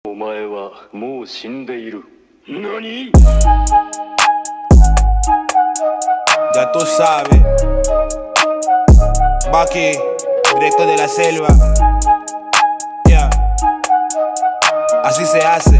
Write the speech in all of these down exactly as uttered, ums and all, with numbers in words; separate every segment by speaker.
Speaker 1: お前はもう死んでいる。何?
Speaker 2: Ya tú sabes, Bucky, directo de la selva. Yeah, así se hace.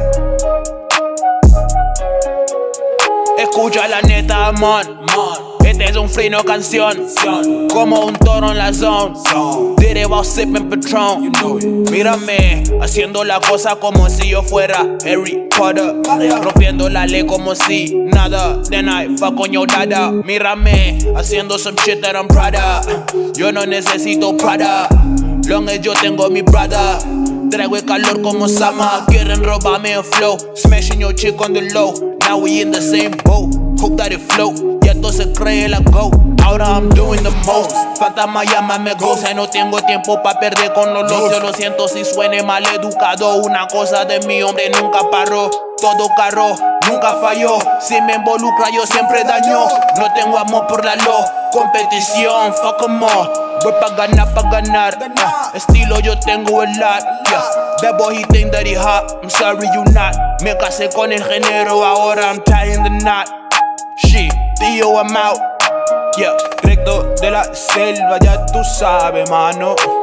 Speaker 2: Escucha la neta, man, man. Este es un free, no canción. Como un toro en la zone. Did it while sipping Patron. Mírame, haciendo la cosa como si yo fuera Harry Potter. Rompiendo la ley como si nada. Then I fuck on your dada. Mírame, haciendo some shit that I'm proud of. Yo no necesito Prada. Long as yo tengo mi brother. Traigo el calor como Sama. Quieren robarme el flow. Smashing your chick on the low. Now we in the same boat. Hope that it float. Y esto se cree la go. Ahora I'm doing the most. Fantasma llámame ghost. No tengo tiempo pa' perder con los locos. Yo lo siento si suene mal educado. Una cosa de mi hombre nunca paró. Todo carro, nunca falló. Si me involucra yo siempre daño. No tengo amor por la lo. Competición, fuck em all. Voy pa' ganar, pa' ganar. uh, Estilo yo tengo el lot. yeah. That boy he think that he hot. I'm sorry you not. Me casé con el género, ahora I'm tying the knot. Shit, tío, I'm out. Yeah, recto de la selva, ya tú sabes, mano.